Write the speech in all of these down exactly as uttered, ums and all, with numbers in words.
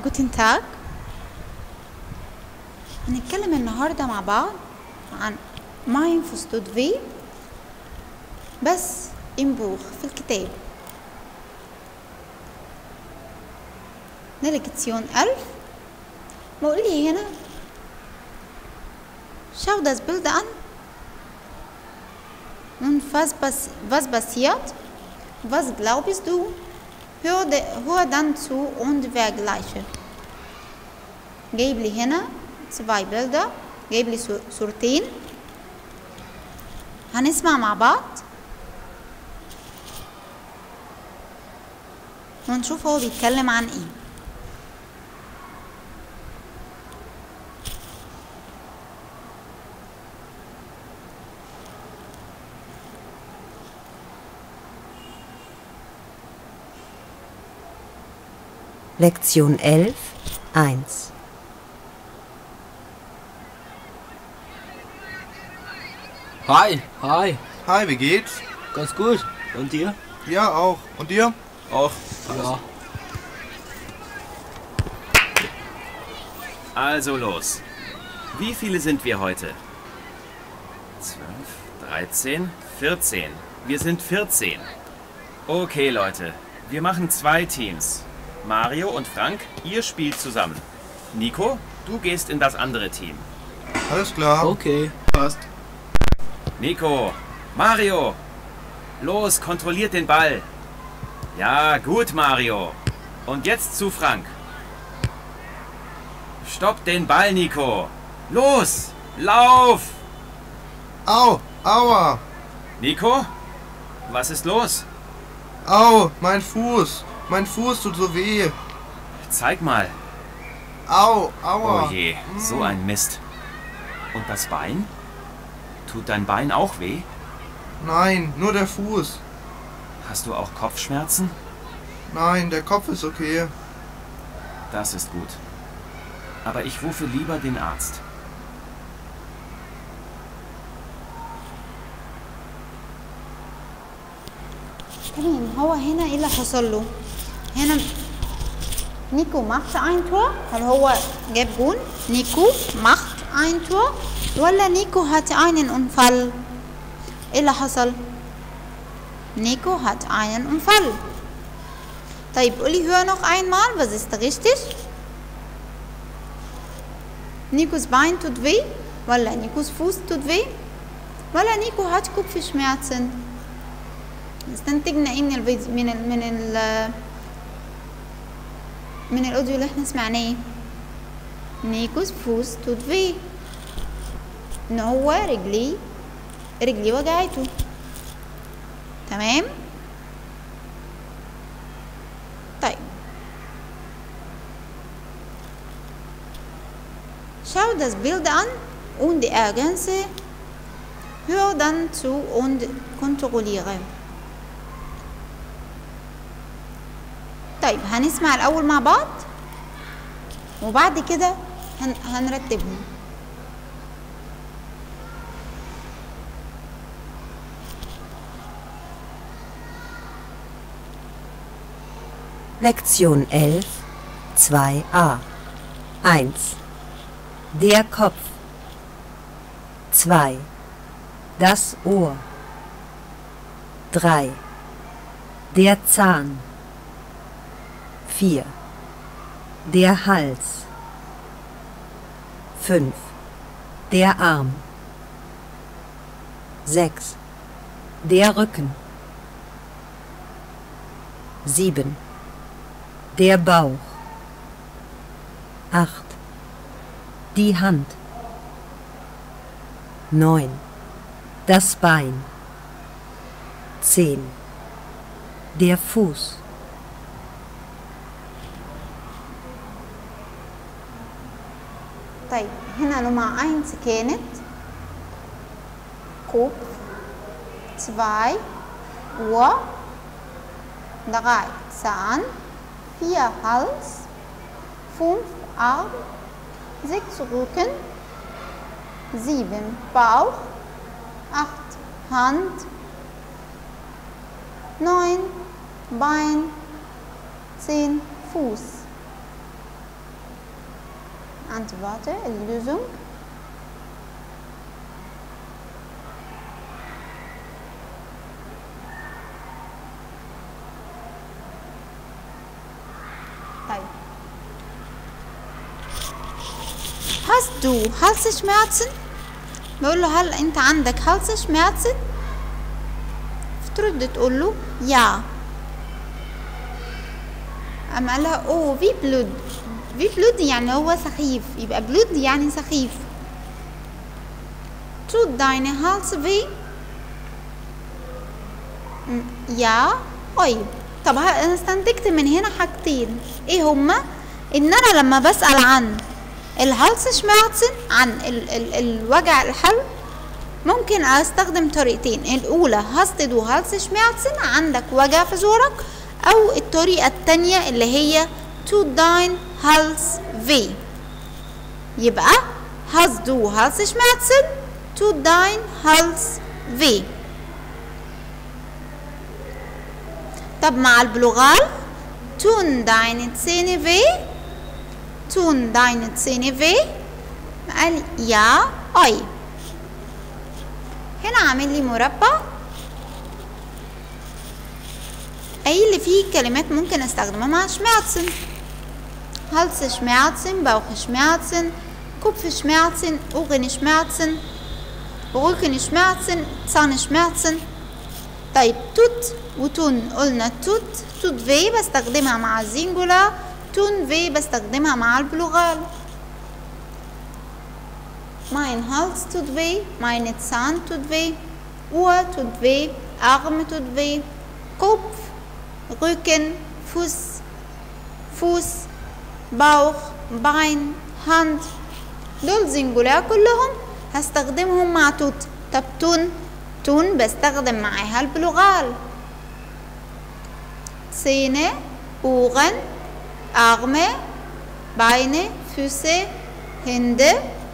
جوتن تاج. هنتكلم النهاردة مع بعض عن ماين فستود في بس إنبوخ في الكتاب. نلقيتيون ألف بقول لي هنا schau das Bild an und was, was passiert, was glaubst du, hör, de, hör dann zu und vergleiche. جايب لي هنا zwei Bilder، جايب لي صورتين، هنسمع مع بعض ونشوف هو بيتكلم عن ايه. Lektion elf, eins. Hi, hi. Hi, wie geht's? Ganz gut. Und dir? Ja, auch. Und dir? Auch. Ja. Also los. Wie viele sind wir heute? zwölf, dreizehn, vierzehn. Wir sind vierzehn. Okay, Leute. Wir machen zwei Teams. Mario und Frank, ihr spielt zusammen. Nico, du gehst in das andere Team. Alles klar. Okay. Passt. Nico, Mario, los, kontrolliert den Ball. Ja, gut, Mario. Und jetzt zu Frank. Stopp den Ball, Nico. Los, lauf! Au, aua. Nico, was ist los? Au, mein Fuß. Mein Fuß tut so weh. Zeig mal. Au, aua. Oh je, so ein Mist. Und das Bein? Tut dein Bein auch weh? Nein, nur der Fuß. Hast du auch Kopfschmerzen? Nein, der Kopf ist okay. Das ist gut. Aber ich rufe lieber den Arzt. تمام. هو هنا ايه اللي حصل له؟ هنا نيكو macht ein Tor. هل هو جاب جون؟ نيكو macht ein Tor ولا نيكو hat einen Unfall؟ ايه اللي حصل؟ نيكو hat einen Unfall. طيب قولي hör noch einmal, was ist richtig؟ Nikos Bein tut weh ولا نيكوس Fuß tut weh ولا نيكو hat Kopfschmerzen؟ استنتجنا ايه من الفيديو من ال من ال من الاوديو اللي احنا سمعناه؟ نيكوس فوس توت في، ان هو رجليه رجليه وجعته. تمام. طيب schau das Bild an und ergänze, hör dann zu und kontrolliere. طيب هنسمع الأول مع بعض وبعد كده هن... هنرتبهم. Lektion elf, zwei a. eins. Der Kopf. zwei. Das Ohr. drei. Der Zahn. vier. Der Hals. fünf. Der Arm. sechs. Der Rücken. sieben. Der Bauch. acht. Die Hand. neun. Das Bein. zehn. Der Fuß. طيب هنا Nummer eins كانت Kopf, zwei Ohr, drei Zahn, vier Hals, fünf Arm, sechs Rücken, sieben Bauch, acht Hand, neun Bein, zehn Fuß. Antworte, Lösung. طيب. Hast du Halsschmerzen؟ بقول له هل انت عندك Halsschmerzen؟ ترد تقول له يا. اما قال لها اوه في بلود، في بلود يعني هو سخيف، يبقى بلود يعني سخيف. tut deine Hals weh؟ يا طيب. طب انا استنتجت من هنا حاجتين، ايه هما؟ ان انا لما بسأل عن الهالسشميرتسن، عن ال ال الوجع الحلو، ممكن استخدم طريقتين. الاولى hast du Halsschmerzen، عندك وجع في زورك، او الطريقة التانية اللي هي tut dein Hals weh. يبقى hast du Halsschmerzen tut dein Hals weh. طب مع البلغال tun deine Zähne weh، tun deine Zähne weh، قال يا اي. هنا عامل لي مربع قايل لي فيه كلمات ممكن استخدمها مع شميرتسن. Halsschmerzen، Bauchschmerzen، Kopfschmerzen، Ohrenschmerzen، Rückenschmerzen، Zahnschmerzen. طيب توت وتون، قلنا توت توت في بستخدمها مع الزنجولا، تون في بستخدمها مع البلغال. Mein Hals tut weh، meine Zahn tut weh، Ohr tut weh، Arm tut weh، Kopf، Rücken، Fuß، Fuß، Bauch، Bein، Hand. دول زنجولا كلهم هستخدمهم مع توت. طب تون، تون بستخدم معاها البلغال. Zähne، Ohren، Arme، Beine، Füße، Hände.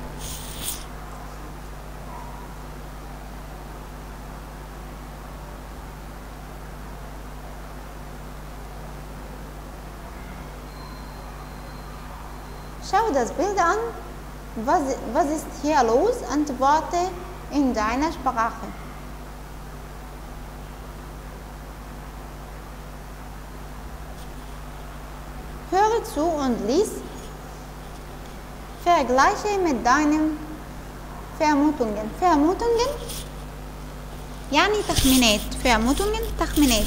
Schau das Bild an. Was, was ist hier los? Antworte in deiner Sprache. Höre zu und lies. Vergleiche mit deinen Vermutungen. Vermutungen يعني تخمينات. Vermutungen تخمينات.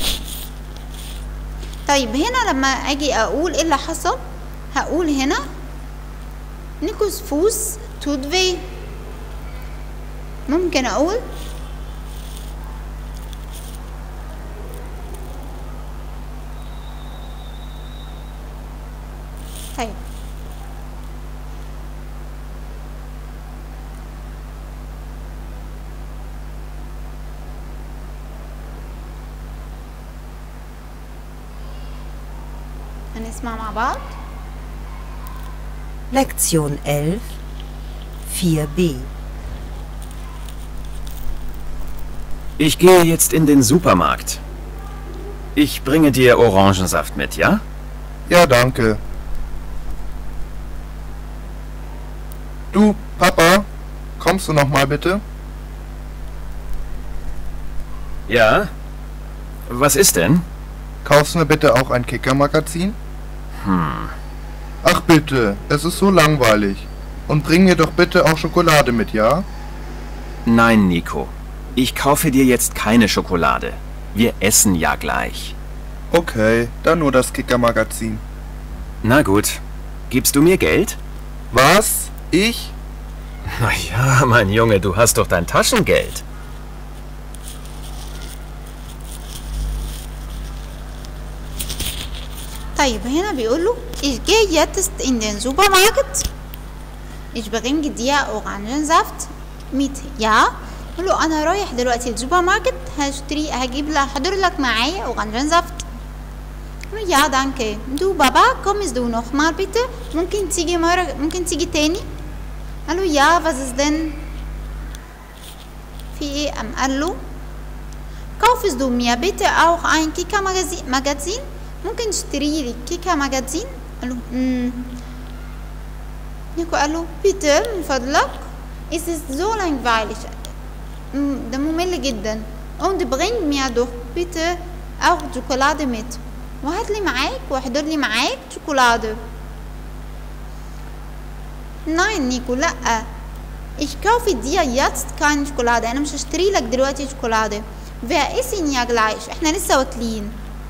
طيب هنا لما اجي اقول ايه اللي حصل، هقول هنا نيكوس فوس توت في. ممكن اقول طيب هنسمع مع بعض. Lektion elf, vier b. Ich gehe jetzt in den Supermarkt. Ich bringe dir Orangensaft mit, ja? Ja, danke. Du, Papa, kommst du noch mal bitte? Ja? Was ist denn? Kaufst du mir bitte auch ein Kicker-Magazin? Hm. Ach bitte, es ist so langweilig. Und bring mir doch bitte auch Schokolade mit, ja? Nein, Nico. Ich kaufe dir jetzt keine Schokolade. Wir essen ja gleich. Okay, dann nur das Kicker-Magazin. Na gut. Gibst du mir Geld? Was? Ich? Na ja, mein Junge, du hast doch dein Taschengeld. طيب هنا بيقول له ich gehe jetzt in den Supermarkt. ich bringe dir Orangensaft mit. ja قول له انا رايح دلوقتي السوبر ماركت، هشتري هجيب لك هحضر لك معايا اورانجنزافت. يا دانكي. du Baba kommst du noch mal bitte؟ ممكن تيجي مرة، ممكن تيجي تاني؟ قال له يا was ist denn؟ في ايه؟ قام قال له kaufst du mir bitte auch ein Kicker Magazin؟ ممكن تشتري لي كيكا ماجازين؟ قال له امم نيكو قال له bitte من فضلك es ist so langweilig ده ممل جدا und bring mir doch bitte auch Schokolade mit وهات لي معاك واحضر لي معاك شوكولادة. nein نيكو لا ich kaufe dir jetzt keine Schokolade انا مش هشتري لك دلوقتي شوكولادة wir essen ja gleich احنا لسه واكلين.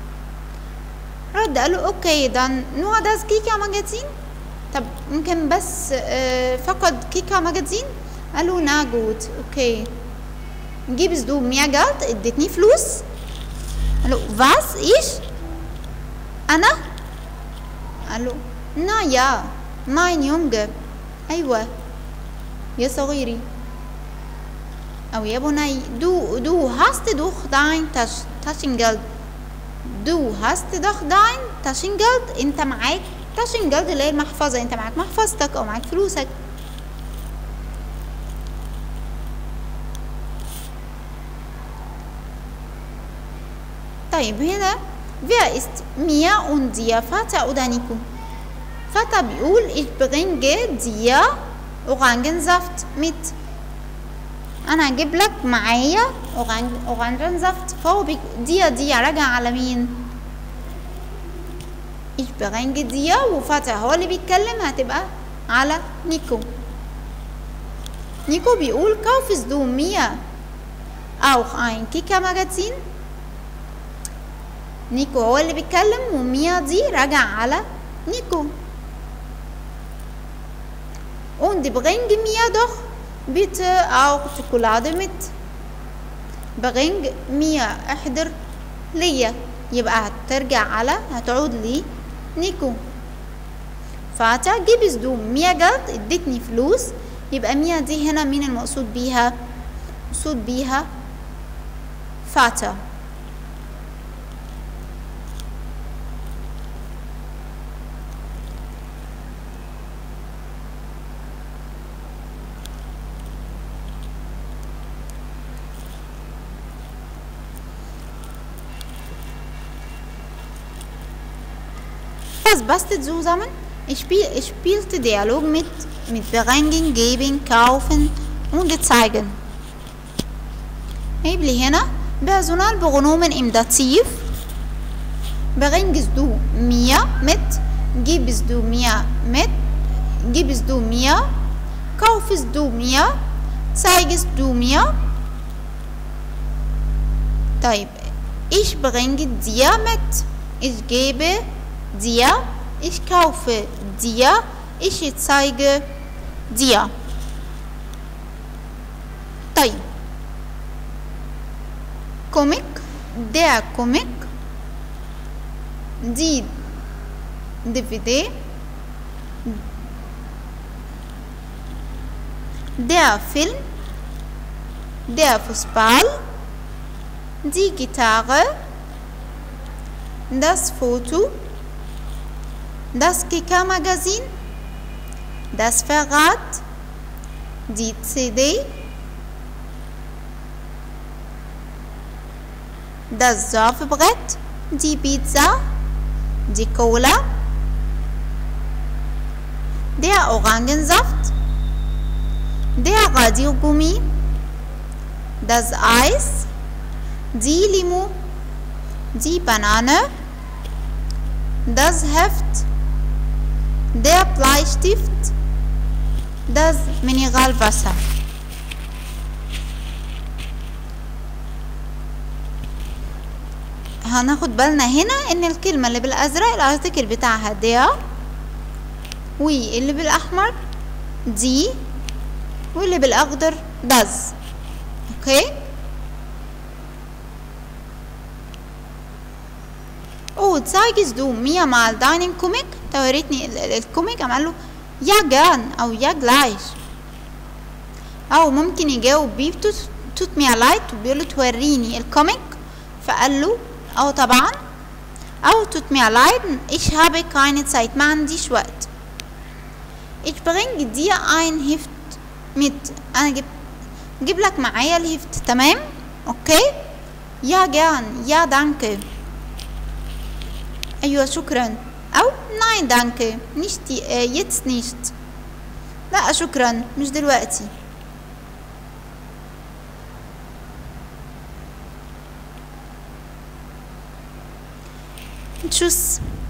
رد قال له اوكي dann nur das Kika Magazin طب ممكن بس آه فقط كيكا ماجازين. قال له na gut اوكي gibst du mir Geld اديتني فلوس. قال له was ich انا قال له na ja mein Junge ايوه يا صغيري او يا بني du du hast doch dein Taschengeld du hast doch dein Taschengeld انت معاك Taschengeld اللي هي المحفظة انت معاك محفظتك او معاك فلوسك. طيب هنا wer ist mir und dir Vater oder Nico. Vater بيقول ich bringe dir Orangensaft mit انا هجيب لك معايا Orangensaft فهو dir dir راجع على مين؟ ich bringe dir وفتى هو اللي بيتكلم هتبقى على نيكو. نيكو بيقول kaufst du mir auch ein Kika Magazin. نيكو هو اللي بيتكلم وميا دي راجع على نيكو. und bring mir doch bitte auch Schokolade mit. bring mir احضر ليا يبقى هترجع على هتعود لي نيكو. فاتا gibst du mir Geld ادتني فلوس يبقى ميا دي هنا مين المقصود بيها؟ مقصود بيها فاتا. Was bastet zusammen? Ich, spiel, ich spielte Dialog mit, mit bringen, geben, kaufen und zeigen. هيب لي هنا Personal Pronomen im Dativ. Bringst du mir mit? Gibst du mir mit? Gibst du mir? Kaufst du mir? Zeigst du mir? طيب ich bringe dir mit. Ich gebe dir, ich kaufe dir, ich zeige dir. طيب Comic, der Comic, die D V D, der Film, der Fußball, die Gitarre, das Foto, das Kika Magazin, das Fahrrad, die C D, das Surfbrett, die Pizza, die Cola, der Orangensaft, der Radiogummi, das Eis, die Limo, die Banane, das Heft, der Bleistift, das Mineralwasser. هناخد بالنا هنا ان الكلمة اللي بالازرق الارتكل بتاعها der واللي بالاحمر دي واللي بالاخضر das. اوكي او zeigst du mir mal deinen Comic. توريتني الكوميك قام قاله ja gern او ja gleich او ممكن يجاوب بيه tut mir leid وبيقول له توريني الكوميك فقال له أو طبعا أو tut mir leid ich habe keine Zeit ما عنديش وقت. ich bringe dir ein Heft mit. أنا جب جيب لك معايا الهفت. تمام أوكي ja gern ja danke أيوة شكرا أو nein danke nicht äh, jetzt nicht لا شكرا مش دلوقتي. Tschüss.